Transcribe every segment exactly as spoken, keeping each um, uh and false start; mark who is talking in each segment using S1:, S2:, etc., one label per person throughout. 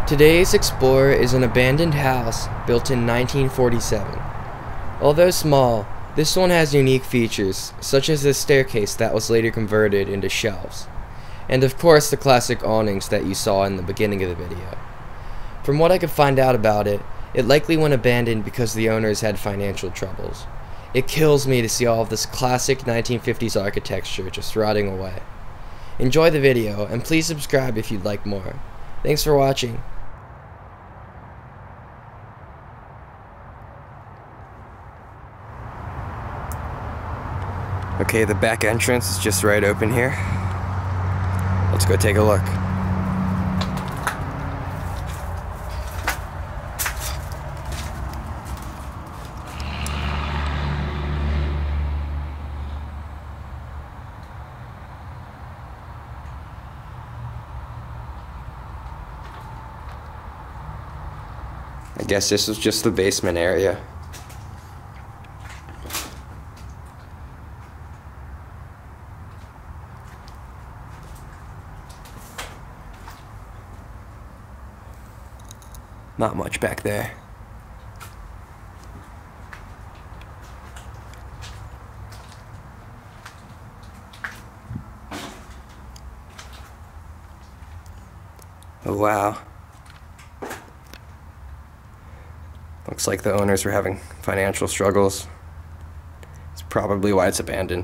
S1: Today's Explorer is an abandoned house built in nineteen forty-seven. Although small, this one has unique features, such as the staircase that was later converted into shelves, and of course the classic awnings that you saw in the beginning of the video. From what I could find out about it, it likely went abandoned because the owners had financial troubles. It kills me to see all of this classic nineteen fifties architecture just rotting away. Enjoy the video, and please subscribe if you'd like more. Thanks for watching. Okay, the back entrance is just right open here. Let's go take a look. I guess this was just the basement area. Not much back there. Oh wow. Looks like the owners were having financial struggles. It's probably why it's abandoned.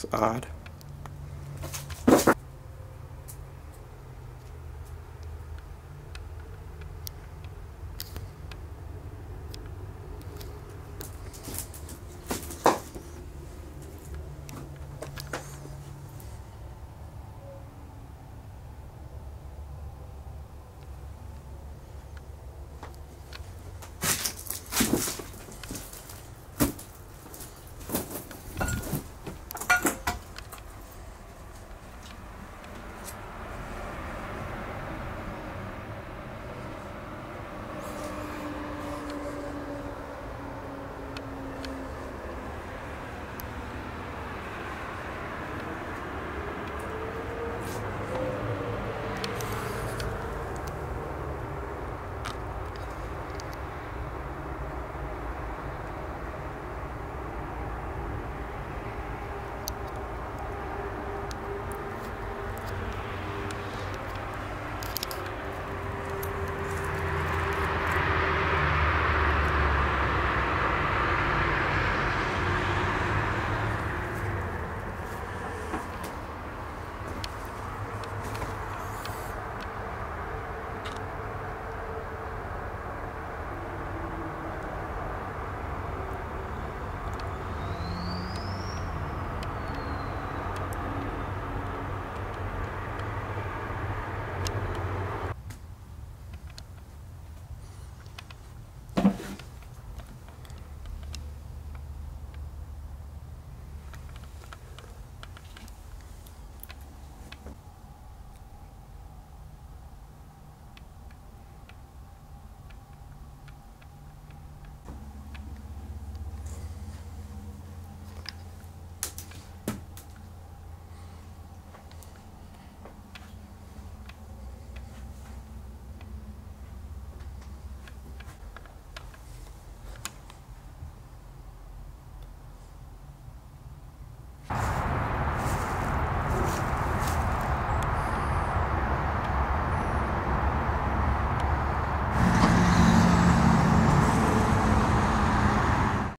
S2: odd.